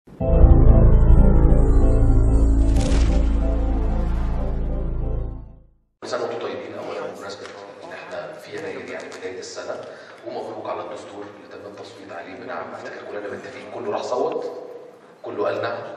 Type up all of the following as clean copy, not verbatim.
كل سنه وانتم طيبين. اولا بمناسبه ان احنا في يناير يعني بدايه السنه، ومبروك على الدستور اللي تم التصويت عليه بنعم. افتكر كلنا متفقين، كله راح صوت، كله قال نعم.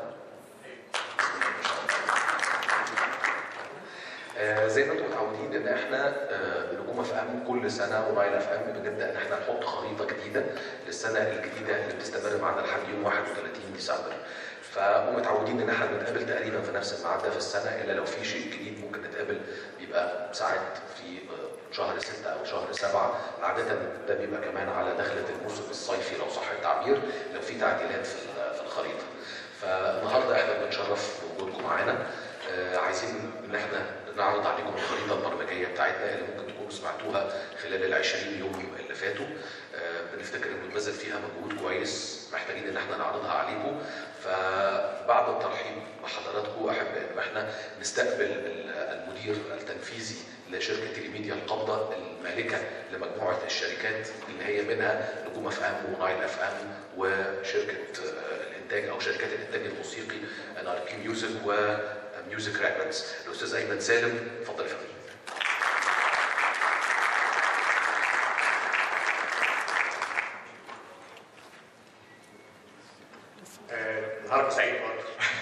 زي ما انتم متعودين ان احنا نجوم اف ام كل سنه ونايل اف ام بنبدا ان احنا نحط خريطه جديده للسنه الجديده اللي بتستمر معانا لحد يوم 31 ديسمبر. فمتعودين ان احنا بنتقابل تقريبا في نفس الميعاد ده في السنه، الا لو في شيء جديد ممكن نتقابل بيبقى ساعات في شهر 6 او شهر 7. عاده ده بيبقى كمان على دخله الموسم الصيفي لو صح التعبير، لو في تعديلات في الخريطه. فالنهارده احنا بنتشرف بوجودكم معانا. عايزين ان احنا نعرض عليكم الخريطه البرمجيه بتاعتنا اللي ممكن تكونوا سمعتوها خلال ال20 يوم اللي فاتوا. بنفتكر ان بنبذل فيها مجهود كويس، محتاجين ان احنا نعرضها عليكم. فبعد الترحيب بحضراتكم احب ان احنا نستقبل المدير التنفيذي لشركه تيليميديا القابضه المالكه لمجموعه الشركات اللي هي منها نجوم اف ام ونايل اف ام وشركه الانتاج او شركات الانتاج الموسيقي NRP ميوزك وميوزك ريكوردز، الاستاذ ايمن سالم. اتفضل يا فندم. نهاركم سعيد برضه.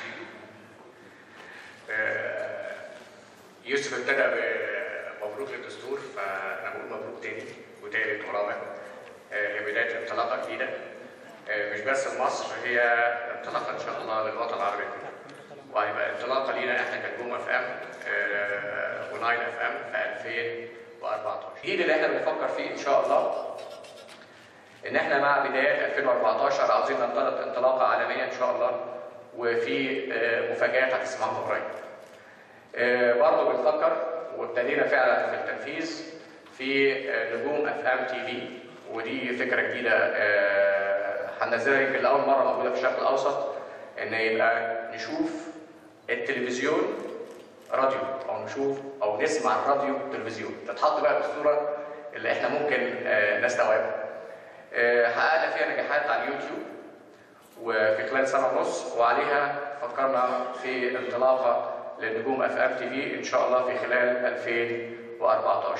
يوسف ابتدى بمبروك للدستور، فانا بقول مبروك تاني وتالت ورابع. هي بدايه انطلاقه جديده، مش بس لمصر، هي انطلاقه ان شاء الله للوطن العربي كله، وهيبقى انطلاقه لينا احنا كنجوم اف ام ونايل اف ام في 2014. الجديد اللي احنا بنفكر فيه ان شاء الله ان احنا مع بدايات 2014 عاوزين ننطلق انطلاقه عالميه ان شاء الله، وفي مفاجآت هتسمعوها قريب. برضه بنفكر وابتدينا فعلا في التنفيذ في نجوم اف ام تي في، ودي فكره جديده هننزلها يمكن لاول مره موجوده في الشرق الاوسط، ان يبقى نشوف التلفزيون راديو، او نشوف او نسمع الراديو تلفزيون، تتحط بقى بالصوره اللي احنا ممكن نستوعبها. حققنا فيها نجاحات على اليوتيوب وفي خلال سنه ونص، وعليها فكرنا في انطلاقه للنجوم اف ام تي في ان شاء الله في خلال 2014.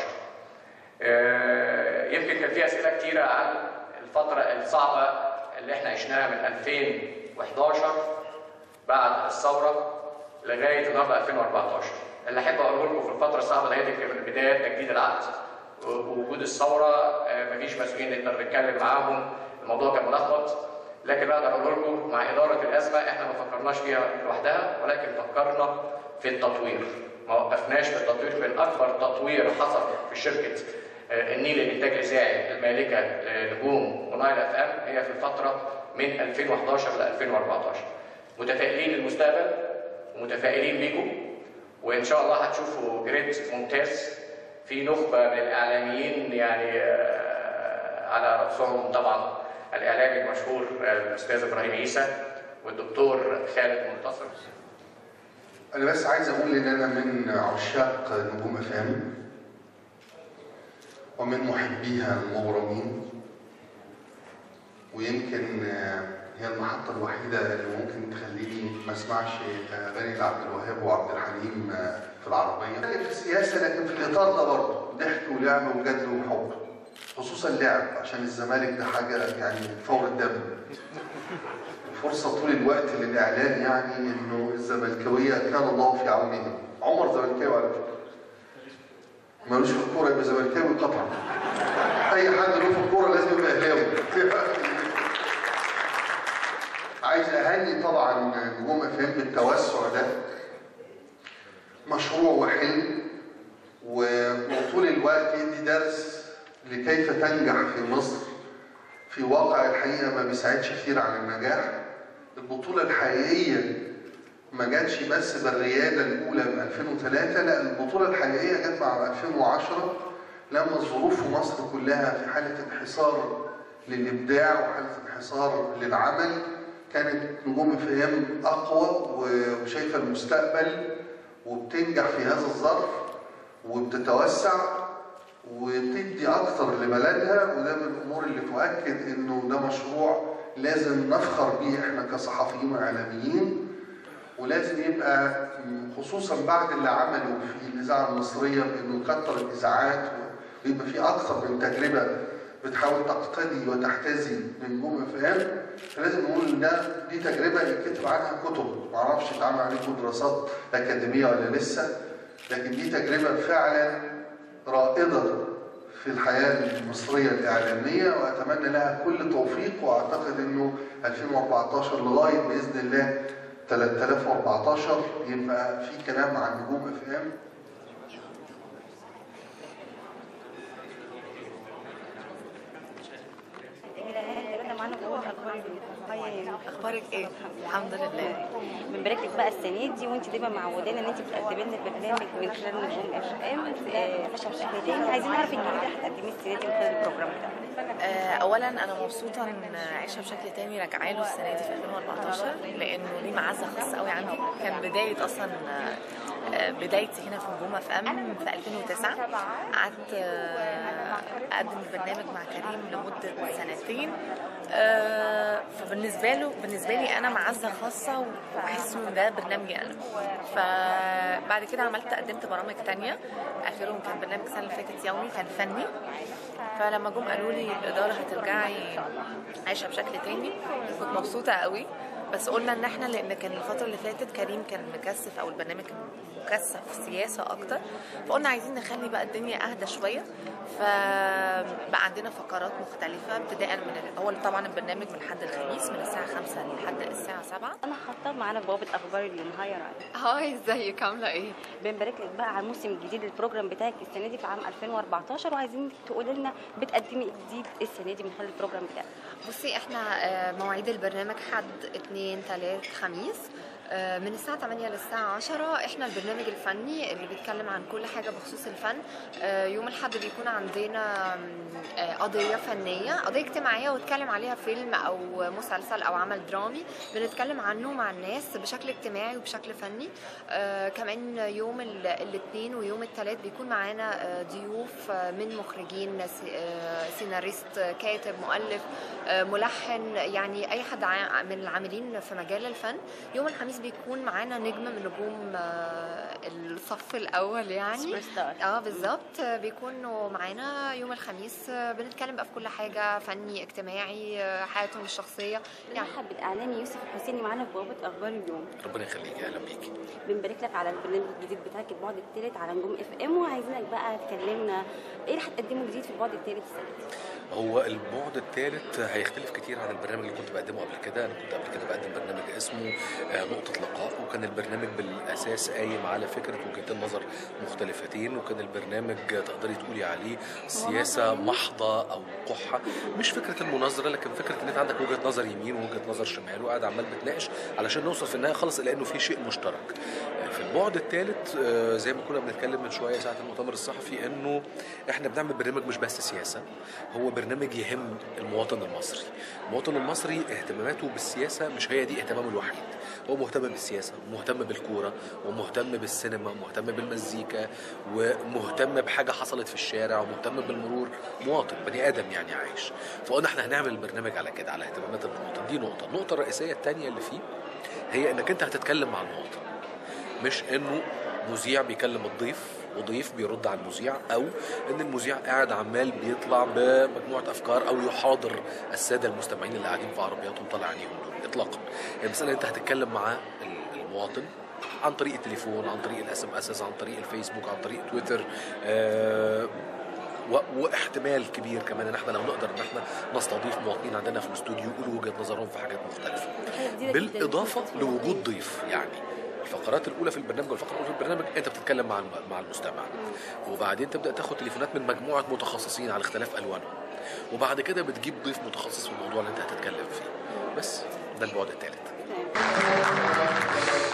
يمكن كان في اسئله كتيره عن الفتره الصعبه اللي احنا عشناها من 2011 بعد الثوره لغايه النهارده 2014. اللي احب اقوله لكم في الفتره الصعبه دي كان من بدايه تجديد العقد ووجود الثوره، مفيش مسؤولين نقدر نتكلم معاهم، الموضوع كان ملخبط، لكن اقدر اقول لكم مع اداره الازمه احنا ما فكرناش فيها لوحدها، ولكن فكرنا في التطوير، ما وقفناش في التطوير. كان اكبر تطوير حصل في شركه النيل للانتاج الاذاعي المالكه لنجوم ونايل اف ام هي في الفتره من 2011 ل 2014. متفائلين للمستقبل ومتفائلين بيكم، وان شاء الله هتشوفوا جريد ممتاز في نخبه من الاعلاميين، يعني على راسهم طبعا الاعلامي المشهور الاستاذ ابراهيم عيسى والدكتور خالد منتصر. انا بس عايز اقول ان انا من عشاق نجوم اف ام ومن محبيها المغرمين، ويمكن هي المحطه الوحيده اللي ممكن تخليني ما اسمعش اغاني لعبد الوهاب وعبد الحليم في العربيه. في السياسه لكن في الاطار ده برضه ضحك ولعب وجد وحب، خصوصا اللعب عشان الزمالك ده حاجه يعني فور الدم. فرصه طول الوقت للاعلان يعني انه الزملكاويه كان الله في عونهم. عمر زملكاوي على فكره، مالوش في الكوره يبقى زملكاوي قطعا. اي حد له في الكوره لازم يبقى اهلاوي. عايز اهني طبعا نجوم اف ام بالتوسع ده، مشروع وحلم، وطول الوقت يدي درس لكيف تنجح في مصر في واقع الحقيقه ما بيساعدش كتير على النجاح. البطوله الحقيقيه ما جاتش بس بالرياده الاولى من 2003، لا، البطوله الحقيقيه جت مع 2010 لما الظروف في مصر كلها في حاله انحسار للابداع وحاله انحسار للعمل. كانت نجوم اف ام اقوى وشايفه المستقبل وبتنجح في هذا الظرف وبتتوسع وبتدي اكتر لبلدها، وده من الامور اللي تؤكد انه ده مشروع لازم نفخر بيه احنا كصحفيين واعلاميين، ولازم يبقى خصوصا بعد اللي عمله في الاذاعه المصريه بانه يكتر الاذاعات ويبقى في اكثر من تجربه بتحاول تقتدي وتحتذي من نجوم اف ام، فلازم نقول ان دي تجربه يتكتب عنها كتب، معرفش اتعمل عليكم دراسات اكاديميه ولا لسه، لكن دي تجربه فعلا رائده في الحياه المصريه الاعلاميه، واتمنى لها كل توفيق، واعتقد انه 2014 لغايه باذن الله 3014 يبقى في كلام عن نجوم اف ام. اخبارك ايه؟ الحمد لله. بنبارك لك بقى السنه دي، وانت دايما معودانا ان انت بتقدمي لنا البرنامج من خلال نجوم اف ام فاشل بشكل تاني. عايزين نعرف الجديد اللي هتقدميه السنه دي من خلال البروجرام ده. اولا انا مبسوطه ان عيشها بشكل تاني راجعه له السنه دي في 2014 لانه ليه معزه خاصه قوي عندي. كان بدايه اصلا بدايتي هنا في نجوم اف ام في 2009. قعدت اقدم البرنامج مع كريم لمده سنتين. فبالنسبه لي انا معزه خاصه وبحس ان ده برنامجي انا. فبعد كده قدمت برامج تانية، اخرهم كان برنامج السنه اللي فاتت يومي، كان فني. فلما جم قالوا لي الاداره هترجعي عايشه بشكل تاني كنت مبسوطه قوي. بس قلنا ان احنا لان كان الفتره اللي فاتت كريم كان مكثف او البرنامج مكثف سياسه اكتر، فقلنا عايزين نخلي بقى الدنيا اهدى شويه. فبقى عندنا فقرات مختلفه ابتداء من اول طبعا البرنامج من الحد الخميس من الساعه 5 لحد الساعه 7. انا حاطه معانا بوابه اخبار اليوم. هاي يا رانيا. هاي ازيك عامله ايه؟ بنبارك لك بقى على الموسم الجديد للبروجرام بتاعك السنه دي في عام 2014، وعايزين تقولي لنا بتقدمي ايه جديد السنه دي من خلال البروجرام بتاعك. بصي احنا مواعيد البرنامج حد 2 3 خميس من الساعة 8 للساعة 10. احنا البرنامج الفني اللي بيتكلم عن كل حاجة بخصوص الفن. يوم الأحد بيكون عندنا قضية فنية، قضية اجتماعية واتكلم عليها فيلم أو مسلسل أو عمل درامي بنتكلم عنه مع الناس بشكل اجتماعي وبشكل فني. كمان يوم الاثنين ويوم الثلاث بيكون معانا ضيوف من مخرجين، سيناريست، كاتب، مؤلف، ملحن، يعني أي حد من العاملين في مجال الفن. يوم الخميس بيكون معانا نجم من نجوم الصف الاول يعني بالظبط. بيكونوا معانا يوم الخميس بنتكلم بقى في كل حاجه فني اجتماعي حياتهم الشخصيه. يعني حابب الاعلامي يوسف الحسيني معانا في بوابه اخبار اليوم. ربنا يخليكي، اهلا بيكي. بنبارك لك على البرنامج الجديد بتاعك البعد الثالث على نجوم اف ام، وعايزينك بقى تكلمنا ايه اللي هتقدمه جديد في البعد الثالث السنه دي. هو البعد الثالث هيختلف كتير عن البرنامج اللي كنت بقدمه قبل كده. انا كنت قبل كده بقدم برنامج اسمه نقطة لقاء، وكان البرنامج بالاساس قايم على فكرة وجهتين نظر مختلفتين، وكان البرنامج تقدري تقولي عليه سياسة محضة او قحة. مش فكرة المناظرة، لكن فكرة ان انت عندك وجهة نظر يمين ووجهة نظر شمال وقاعد عمال بتناقش علشان نوصل في النهاية خالص الى انه في شيء مشترك. في البعد الثالث زي ما كنا بنتكلم من شوية ساعة المؤتمر الصحفي، انه احنا بنعمل برنامج مش بس سياسة، هو برنامج يهم المواطن المصري. المواطن المصري اهتماماته بالسياسة مش هي دي اهتمامه الوحيد، هو مهتم بالسياسة ومهتم بالكورة ومهتم بالسينما ومهتم بالمزيكا ومهتم بحاجة حصلت في الشارع ومهتم بالمرور. مواطن بني آدم يعني عايش. فقلنا احنا هنعمل البرنامج على كده، على اهتمامات المواطن. دي نقطة. النقطة الرئيسية الثانية اللي فيه هي انك انت هتتكلم مع المواطن، مش انه مذيع بيكلم الضيف وضيف بيرد على المذيع، او ان المذيع قاعد عمال بيطلع بمجموعه افكار او يحاضر الساده المستمعين اللي قاعدين في عربياتهم طالع عينيهم دول اطلاقا. المساله انت هتتكلم مع المواطن عن طريق التليفون، عن طريق الاس ام اس، عن طريق الفيسبوك، عن طريق تويتر، واحتمال كبير كمان ان احنا لو نقدر ان احنا نستضيف مواطنين عندنا في الاستوديو يقولوا وجهه نظرهم في حاجات مختلفه، بالاضافه لوجود ضيف. يعني الفقرات الاولى في البرنامج والفقره الاولى في البرنامج انت بتتكلم مع المستمع، وبعدين تبدا تاخد تليفونات من مجموعه متخصصين على اختلاف الوانهم، وبعد كده بتجيب ضيف متخصص في الموضوع اللي انت هتتكلم فيه. بس ده البعد الثالث.